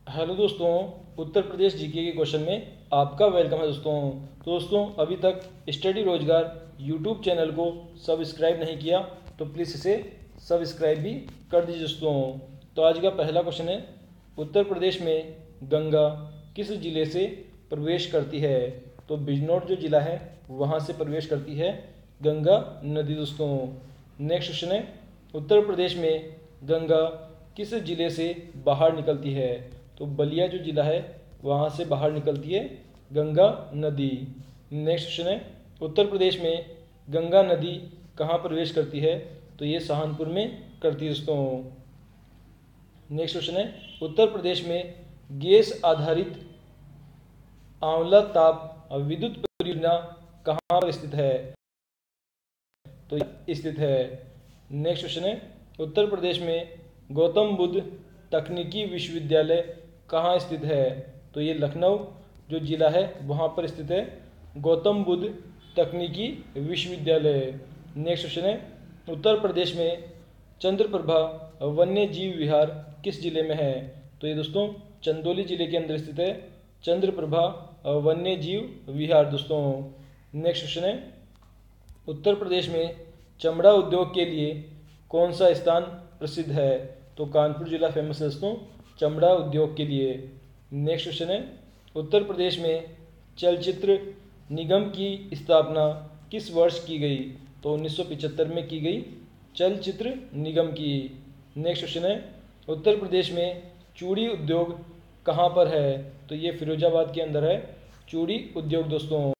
Hello दोस्तों, Uttar Pradesh GK के question में आपका वेलकम है दोस्तों। तो दोस्तों, अभी तक स्टडी रोजगार यूट्यूब चैनल को सब्सक्राइब नहीं किया तो प्लीज़ इसे सब्सक्राइब भी कर दीजिए दोस्तों। तो आज का पहला क्वेश्चन है, उत्तर प्रदेश में गंगा किस जिले से प्रवेश करती है? तो बिजनौर जो जिला है वहाँ से प्रवेश करती है गंगा नदी दोस्तों। नेक्स्ट क्वेश्चन है, उत्तर प्रदेश में गंगा किस जिले से बाहर निकलती है? तो बलिया जो जिला है वहाँ से बाहर निकलती है गंगा नदी। नेक्स्ट क्वेश्चन है, उत्तर प्रदेश में गंगा नदी कहाँ प्रवेश करती है? तो ये सहारनपुर में करती है दोस्तों। नेक्स्ट क्वेश्चन है, उत्तर प्रदेश में गैस आधारित आंवला ताप विद्युत परियोजना कहाँ पर स्थित है? तो स्थित है। नेक्स्ट क्वेश्चन है, उत्तर प्रदेश में गौतम बुद्ध तकनीकी विश्वविद्यालय कहाँ स्थित है? तो ये लखनऊ जो जिला है वहाँ पर स्थित है गौतम बुद्ध तकनीकी विश्वविद्यालय। नेक्स्ट क्वेश्चन है, उत्तर प्रदेश में चंद्रप्रभा वन्य जीव विहार किस जिले में है? तो ये दोस्तों चंदौली जिले के अंदर स्थित है चंद्रप्रभा वन्य जीव विहार दोस्तों। नेक्स्ट क्वेश्चन है, उत्तर प्रदेश में चमड़ा उद्योग के लिए कौन सा स्थान प्रसिद्ध है? तो कानपुर जिला फेमस है दोस्तों चमड़ा उद्योग के लिए। नेक्स्ट क्वेश्चन है, उत्तर प्रदेश में चलचित्र निगम की स्थापना किस वर्ष की गई? तो 1975 में की गई चलचित्र निगम की। नेक्स्ट क्वेश्चन है, उत्तर प्रदेश में चूड़ी उद्योग कहाँ पर है? तो ये फिरोजाबाद के अंदर है चूड़ी उद्योग दोस्तों।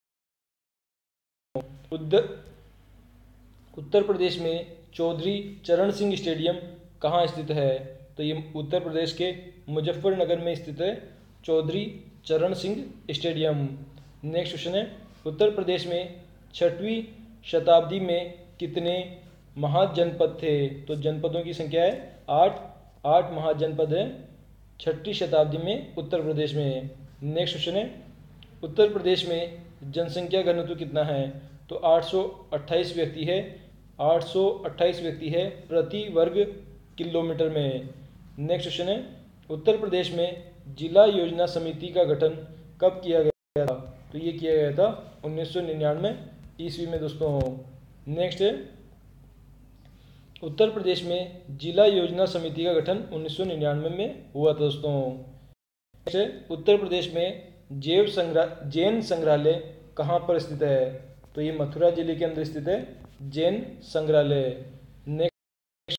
उत्तर प्रदेश में चौधरी चरण सिंह स्टेडियम कहाँ स्थित है? तो ये उत्तर प्रदेश के मुजफ्फरनगर में स्थित है चौधरी चरण सिंह स्टेडियम। नेक्स्ट क्वेश्चन है, उत्तर प्रदेश में 6वीं शताब्दी में कितने महाजनपद थे? तो जनपदों की संख्या है 8 महाजनपद है 6वीं शताब्दी में उत्तर प्रदेश में। नेक्स्ट क्वेश्चन है, उत्तर प्रदेश में जनसंख्या घनत्व कितना है? तो 828 व्यक्ति है 828 व्यक्ति है प्रति वर्ग किलोमीटर में। नेक्स्ट क्वेश्चन है, उत्तर प्रदेश में जिला योजना समिति का गठन कब किया गया था? तो ये किया गया था 1999 ईस्वी में दोस्तों। नेक्स्ट है, उत्तर प्रदेश में जिला योजना समिति का गठन 1999 में हुआ था दोस्तों। नेक्स्ट है, उत्तर प्रदेश में जैन संग्रहालय कहाँ पर स्थित है? तो ये मथुरा जिले के अंदर स्थित है जैन संग्रहालय। नेक्स्ट,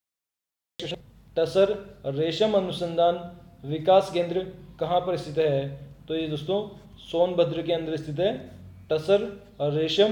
टसर रेशम अनुसंधान विकास केंद्र कहाँ पर स्थित है? तो ये दोस्तों सोनभद्र के अंदर स्थित है टसर रेशम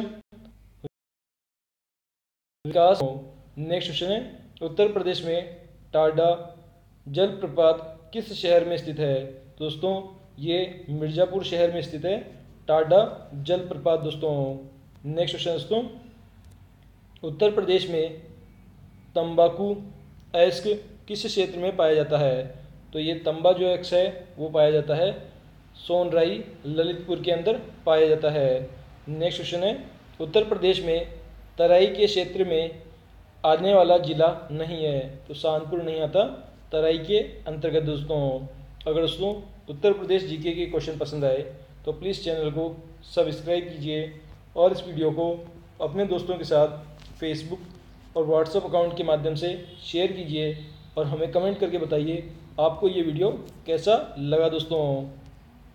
विकास। नेक्स्ट क्वेश्चन है, उत्तर प्रदेश में टाडा जलप्रपात किस शहर में स्थित है? दोस्तों ये मिर्जापुर शहर में स्थित है टाडा जलप्रपात दोस्तों। नेक्स्ट क्वेश्चन दोस्तों, उत्तर प्रदेश में तंबाकू अयस्क किस क्षेत्र में पाया जाता है? तो ये तंबा जो अयस्क है वो पाया जाता है सोनराई ललितपुर के अंदर पाया जाता है। नेक्स्ट क्वेश्चन है, उत्तर प्रदेश में तराई के क्षेत्र में आने वाला जिला नहीं है? तो सहारनपुर नहीं आता तराई के अंतर्गत दोस्तों। अगर दोस्तों उत्तर प्रदेश जीके के क्वेश्चन पसंद आए तो प्लीज़ चैनल को सब्सक्राइब कीजिए और इस वीडियो को अपने दोस्तों के साथ फेसबुक और व्हाट्सएप अकाउंट के माध्यम से शेयर कीजिए और हमें कमेंट करके बताइए आपको ये वीडियो कैसा लगा दोस्तों।